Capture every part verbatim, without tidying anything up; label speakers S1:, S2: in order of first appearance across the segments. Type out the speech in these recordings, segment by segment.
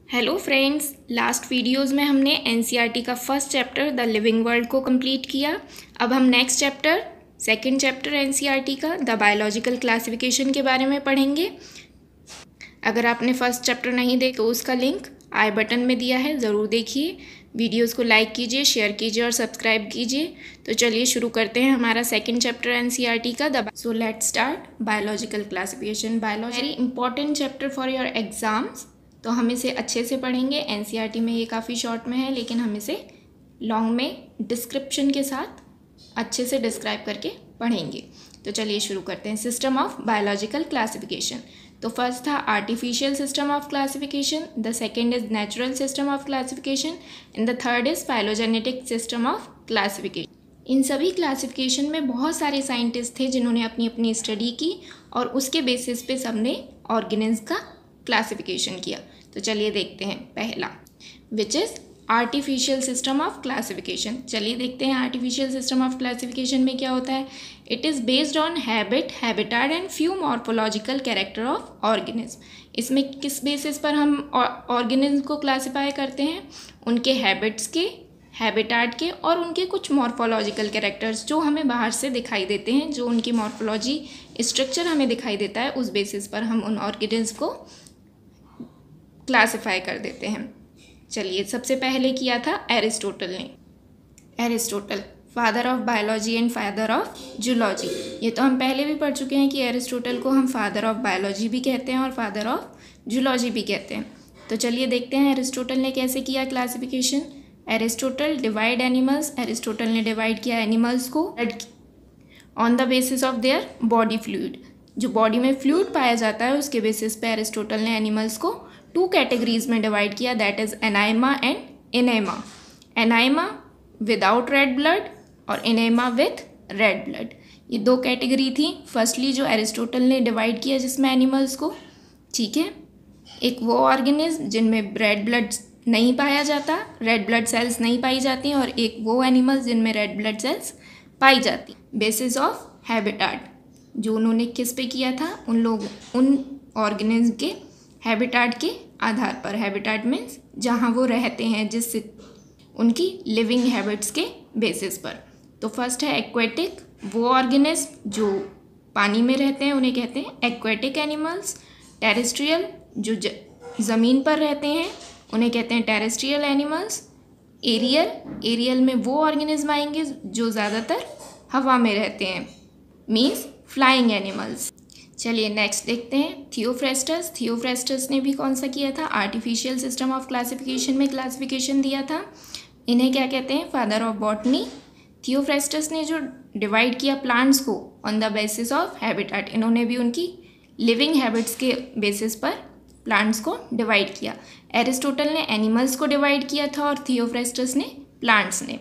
S1: Hello friends, last videos में हमने NCERT का first chapter the living world को कंप्लीट किया। अब हम next chapter second chapter NCERT का द बायोलॉजिकल क्लासिफिकेशन के बारे में पढ़ेंगे। अगर आपने फर्स्ट चैप्टर नहीं देखा तो उसका लिंक आई बटन में दिया है, ज़रूर देखिए। वीडियोस को लाइक कीजिए, शेयर कीजिए और सब्सक्राइब कीजिए। तो चलिए शुरू करते हैं हमारा सेकंड चैप्टर एनसीईआरटी का the so let's start biological classification. Biology very important chapter for your exams, तो हम इसे अच्छे से पढ़ेंगे। एनसीईआरटी में ये काफ़ी शॉर्ट में है, लेकिन हम इसे लॉन्ग में डिस्क्रिप्शन के साथ अच्छे से डिस्क्राइब करके पढ़ेंगे। तो चलिए शुरू करते हैं। System of biological classification. तो फर्स्ट था artificial system of classification, the second is natural system of classification and the third is phylogenetic system of classification. इन सभी क्लासिफिकेशन में बहुत सारे साइंटिस्ट थे जिन्होंने अपनी अपनी स्टडी की और उसके बेसिस पे सबने ऑर्गेनिज्म का क्लासिफिकेशन किया। तो चलिए देखते हैं पहला, which is artificial system of classification. चलिए देखते हैं आर्टिफिशियल सिस्टम ऑफ क्लासिफिकेशन में क्या होता है। It is based on habit, habitat and few morphological character of organism. इसमें किस बेसिस पर हम ऑर्गेनिज्म को क्लासिफाई करते हैं? उनके हैबिट्स के, हैबिटेट के और उनके कुछ मॉर्फोलॉजिकल कैरेक्टर्स जो हमें बाहर से दिखाई देते हैं, जो उनकी मॉर्फोलॉजी स्ट्रक्चर हमें दिखाई देता है, उस बेसिस पर हम उन ऑर्गेनिज्म को क्लासिफाई कर देते हैं। चलिए, सबसे पहले किया था एरिस्टोटल ने। Aristotle father of biology and father of zoology. ये तो हम पहले भी पढ़ चुके हैं कि एरिस्टोटल को हम फादर ऑफ बायोलॉजी भी कहते हैं और फादर ऑफ जूलॉजी भी कहते हैं। तो चलिए देखते हैं एरिस्टोटल ने कैसे किया classification. Aristotle divide animals. Aristotle ने डिवाइड किया एनिमल्स को on the basis of their body fluid. जो बॉडी में फ्लूइड पाया जाता है उसके बेसिस पे एरिस्टोटल ने एनिमल्स को टू कैटेगरीज में डिवाइड किया, that is anaima and enaima. Anaima without red blood और इनेमा विथ रेड ब्लड, ये दो कैटेगरी थी फर्स्टली जो एरिस्टोटल ने डिवाइड किया जिसमें एनिमल्स को। ठीक है, एक वो ऑर्गेनिज्म जिनमें रेड ब्लड नहीं पाया जाता, रेड ब्लड सेल्स नहीं पाई जाती, और एक वो एनिमल्स जिनमें रेड ब्लड सेल्स पाई जाती। बेसिस ऑफ हैबिटेट, जो उन्होंने किस पे किया था, उन लोग उन ऑर्गेनिज्म के हैबिटेट के आधार पर। हैबिटेट मीन्स जहाँ वो रहते हैं, जिससे उनकी लिविंग हैबिट्स के बेसिस पर। तो फर्स्ट है एक्वेटिक, वो ऑर्गेनिज्म जो पानी में रहते हैं उन्हें कहते हैं एक्वेटिक एनिमल्स। टेरेस्ट्रियल, जो ज, ज़मीन पर रहते हैं उन्हें कहते हैं टेरेस्ट्रियल एनिमल्स। एरियल, एरियल में वो ऑर्गेनिज्म आएंगे जो ज़्यादातर हवा में रहते हैं, मीन्स फ्लाइंग एनिमल्स। चलिए नेक्स्ट देखते हैं थियोफ्रेस्टस। थियोफ्रेस्टस ने भी कौन सा किया था? आर्टिफिशियल सिस्टम ऑफ क्लासिफिकेशन में क्लासिफिकेशन दिया था। इन्हें क्या कहते हैं? Father of botany. थियोफ्रेस्टस ने जो डिवाइड किया प्लांट्स को on the basis of habitat, इन्होंने भी उनकी लिविंग हैबिट्स के बेसिस पर प्लांट्स को डिवाइड किया। एरिस्टोटल ने एनिमल्स को डिवाइड किया था और थियोफ्रेस्टस ने प्लांट्स ने।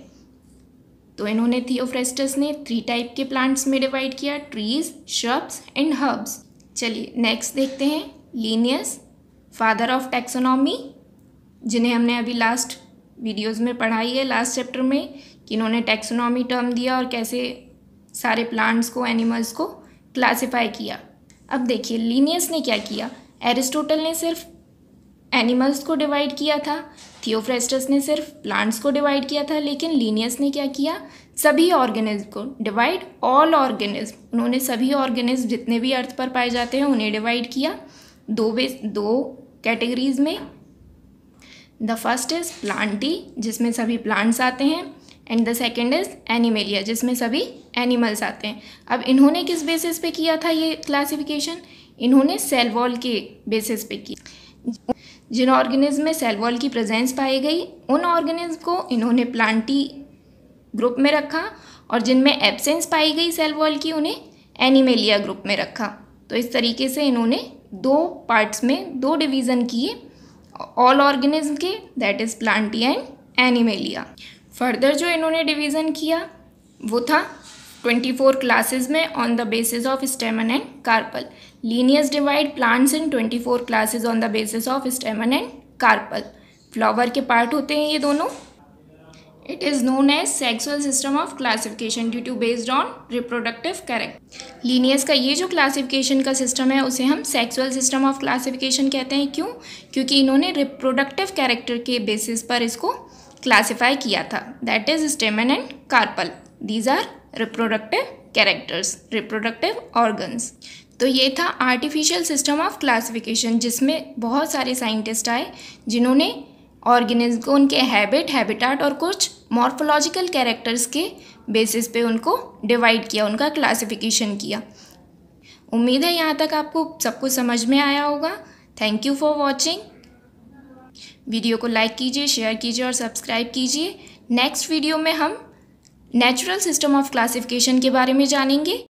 S1: तो इन्होंने थियोफ्रेस्टस ने थ्री टाइप के प्लांट्स में डिवाइड किया, ट्रीज, श्रब्स एंड हर्ब्स। चलिए नेक्स्ट देखते हैं लीनियस, फादर ऑफ टैक्सोनॉमी, जिन्हें हमने अभी लास्ट वीडियोस में पढ़ाई है, लास्ट चैप्टर में, कि इन्होंने टैक्सोनॉमी टर्म दिया और कैसे सारे प्लांट्स को, एनिमल्स को क्लासिफाई किया। अब देखिए लीनियस ने क्या किया। एरिस्टोटल ने सिर्फ एनिमल्स को डिवाइड किया था, थियोफ्रेस्टस ने सिर्फ प्लांट्स को डिवाइड किया था, लेकिन लीनियस ने क्या किया? सभी ऑर्गेनिज्म को डिवाइड, ऑल ऑर्गेनिज्म। उन्होंने सभी ऑर्गेनिज्म जितने भी अर्थ पर पाए जाते हैं उन्हें डिवाइड किया दो बेस दो कैटेगरीज में। द फर्स्ट इज प्लांटी, जिसमें सभी प्लांट्स आते हैं, and the second is Animalia, जिसमें सभी एनिमल्स आते हैं। अब इन्होंने किस बेसिस पे किया था ये क्लासिफिकेशन? इन्होंने सेल वॉल के बेसिस पे किया। जिन ऑर्गेनिज्म में सेल वॉल की प्रेजेंस पाई गई उन ऑर्गेनिज्म को इन्होंने प्लांटी ग्रुप में रखा, और जिनमें एब्सेंस पाई गई सेल वॉल की उन्हें एनिमेलिया ग्रुप में रखा। तो इस तरीके से इन्होंने दो पार्ट्स में दो डिवीज़न किए ऑल ऑर्गेनिज्म के, that is Plantae and Animalia. Further जो इन्होंने डिवीज़न किया वो था ट्वेंटी फोर क्लासेस में on the basis of stamen and carpel. Linnaeus divide plants in twenty four classes on the basis of stamen and carpel. Flower के part होते हैं ये दोनों, It is known as sexual system of classification due to based on reproductive character. Linnaeus का ये जो classification का system है उसे हम सेक्सुअल सिस्टम ऑफ क्लासिफिकेशन कहते हैं। क्यों? क्योंकि इन्होंने रिप्रोडक्टिव कैरेक्टर के बेसिस पर इसको क्लासिफाई किया था। That is stamen and carpel, these are reproductive characters, reproductive organs. तो ये था आर्टिफिशियल सिस्टम ऑफ क्लासिफिकेशन, जिसमें बहुत सारे साइंटिस्ट आए जिन्होंने ऑर्गेनिज्म को उनके हैबिट, हैबिटाट और कुछ मॉर्फोलॉजिकल कैरेक्टर्स के बेसिस पे उनको डिवाइड किया, उनका क्लासिफिकेशन किया। उम्मीद है यहाँ तक आपको सब कुछ समझ में आया होगा। Thank you for watching. Video को लाइक कीजिए, शेयर कीजिए और सब्सक्राइब कीजिए। नेक्स्ट वीडियो में हम नेचुरल सिस्टम ऑफ क्लासिफिकेशन के बारे में जानेंगे।